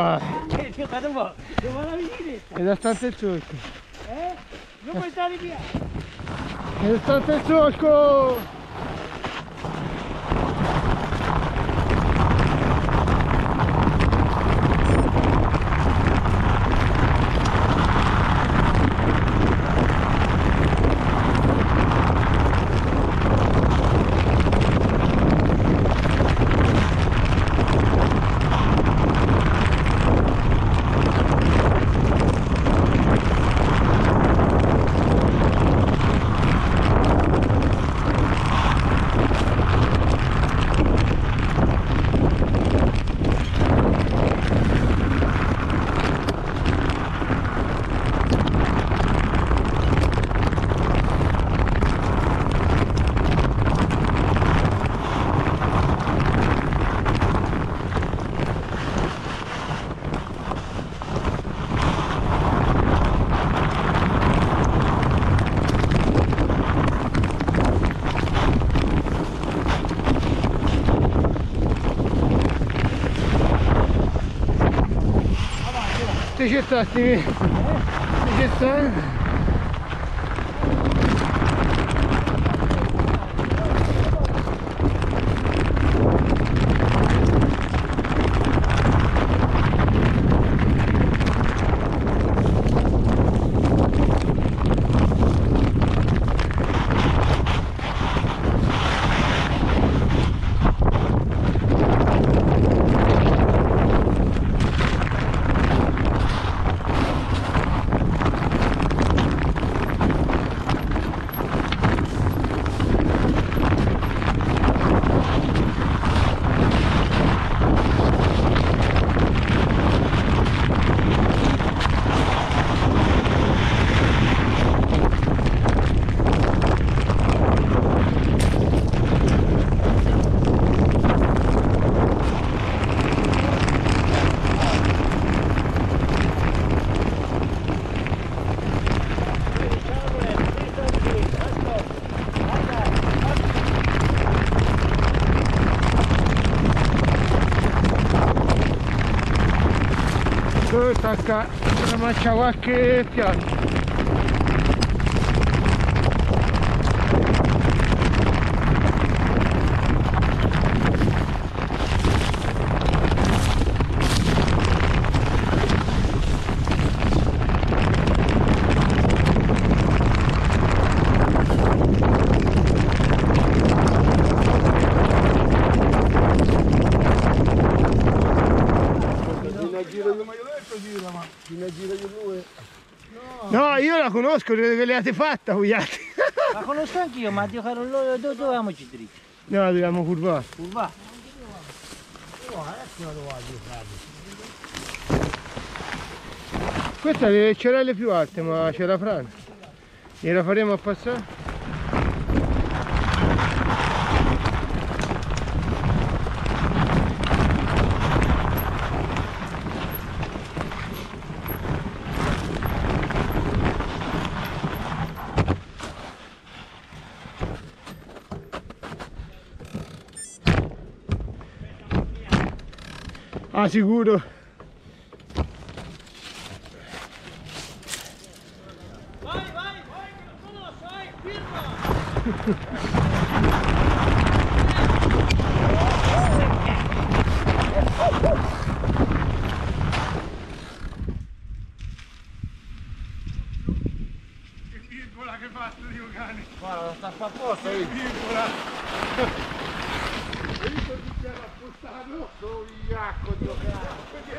No! Guarda un po', devo la vicinetta. È da stante il solco. Non puoi stare via. È da stante il solco! Ti ci sta, Stevie? Ti ci sta? Tacca una mangia qualche piatto. No, io la conosco, credo che le avete fatta voi altri. La conosco anch'io, ma Dio caro, dove dovevamo ci dritti? No, dobbiamo curvare. Curva? Questa è le cerelle più alte, ma c'è la frana. Gliela faremo a passare? Ah, sicuro. Vai, che lo conosco, vai, firma! Che virgola che fa sto dio cane! Guarda, sta a posto, Che virgola! Hai visto che si era appostato? Sono iacco, dio cane!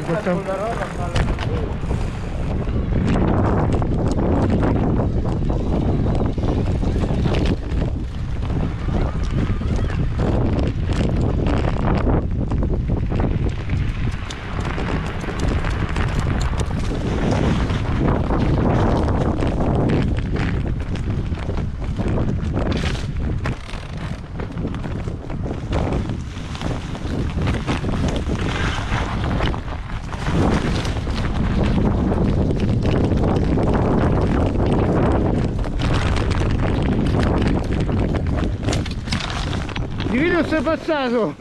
Di video sei passato!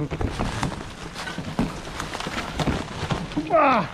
Ah!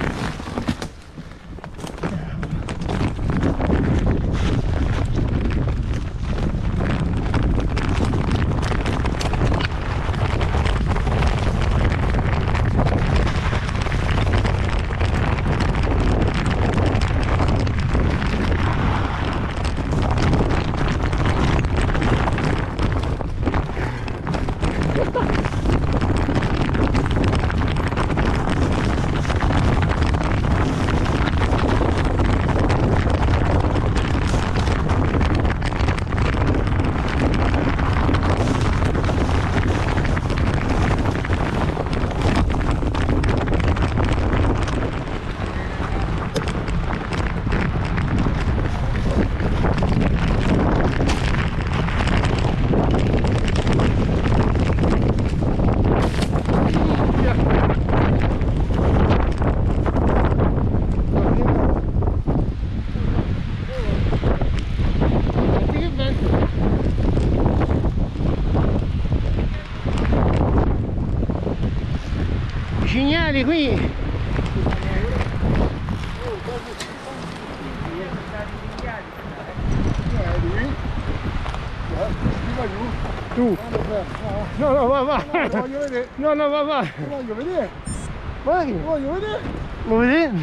Cignali qui! Tu! No, no, va! Lo voglio vedere! No, no, va! Lo voglio vedere! Vai! Lo voglio vedere! Lo vedi?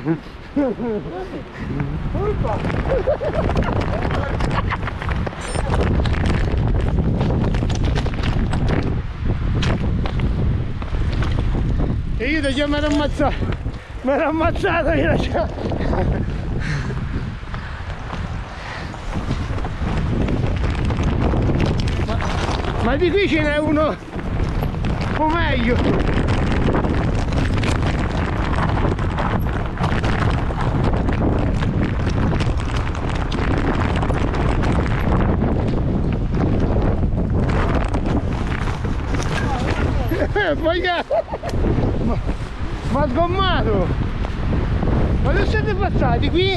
E io già mi ero ammazzato! Mi ero ammazzato io già! Ma di qui ce n'è uno un po' meglio! Ma sgommato! Ma dove siete passati? Qui?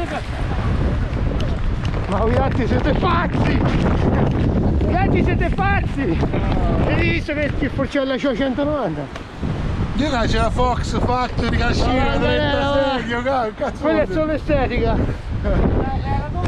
Ma voi altri siete pazzi! Gli altri siete pazzi! Hai visto che forcella c'ho 190? Io là c'è la Fox Factory Cascina 36, cazzo! Quella è solo estetica!